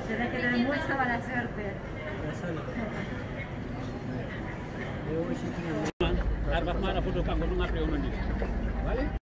Tienes que tener mucha mala suerte. Arba mana foto kango nunga pre onondi. Vale?